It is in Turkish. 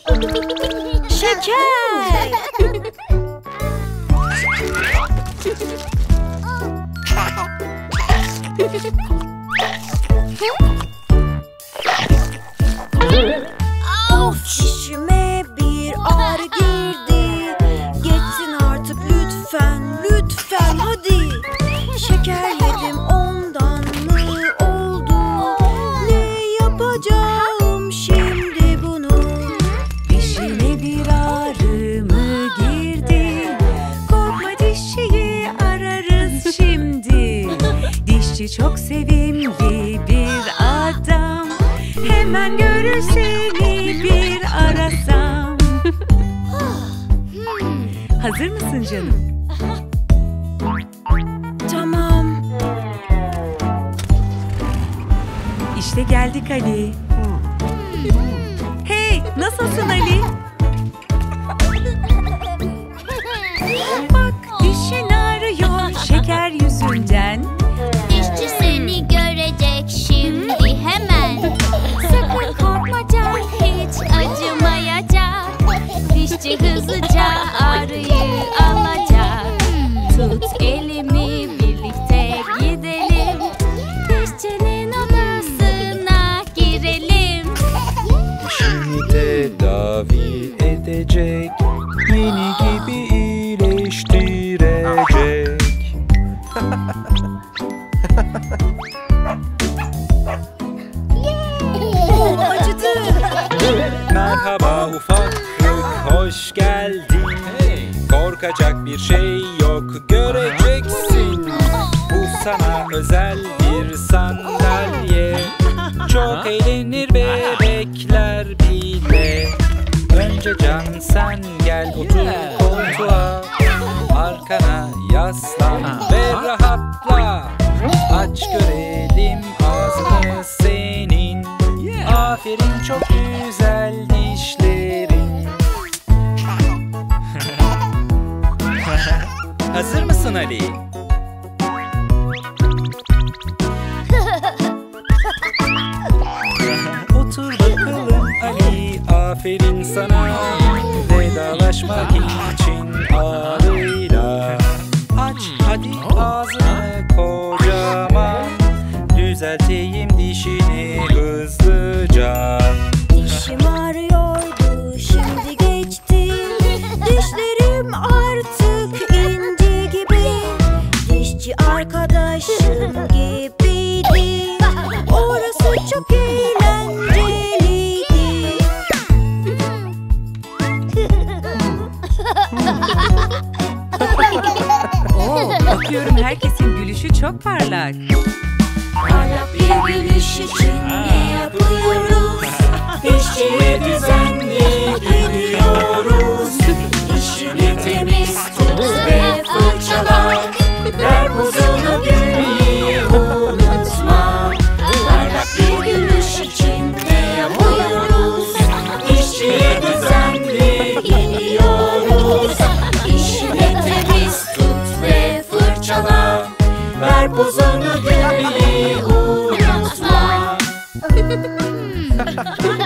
Şeker. Of, çişime bir ağrı girdi. Geçsin artık lütfen, lütfen hadi. Şeker yedim ondan mı oldu? Ne yapacağım şimdi bunu? Dişime bir ağrı mı girdi? Korkma, dişçiyi ararız şimdi. Dişçi çok sevimli bir adam. Hemen görür seni bir arasam. Hazır mısın canım? Tamam. İşte geldik Ali. Hey, nasılsın Ali? Bak, dişin ağrıyor şeker yüzünden. Dişçi seni görecek şimdi hemen. Sakın korkma can, hiç acımayacak. Dişçi hızlıca ağrıyı alacak. Tut elimi, birlikte gidelim. Dişçinin odasına girelim. Dişini tedavi edecek, yeni gibi iyileştirecek. Acıdı. Merhaba ufaklık, hoş geldin. Korkacak bir şey yok, göreceksin. Bu sana özel bir sandalye. Çok eğlenir bebekler bile. Önce can sen gel otur koltuğa. Arkana yaslan ve rahatla. Aç görelim ağzını senin. Aferin, çok güzel dişlerin. Hazır mısın Ali? Otur bakalım Ali, aferin sana. Vedalaşmak için ağrıyla. Aç hadi ağzını kocaman. Düzelteyim dişini hızlıca. Dişim ağrıyordu, şimdi geçti. Dişlerim artık inci gibi. Dişçi arkadaşım gibiydi. Orası çok eğlenceliydi. Bakıyorum herkesin gülüşü çok parlak. Parlak bir gülüş için ne yapıyoruz? Dişçiye düzenli gidiyoruz. Dişini temiz tut ve fırçala. Ver bozunu gülmeyi unutma. Parlak bir gülüş için ne yapıyoruz? Dişçiye düzenli gidiyoruz. Dişini temiz tut ve fırçala. Ver bozunu gülmeyi unutma.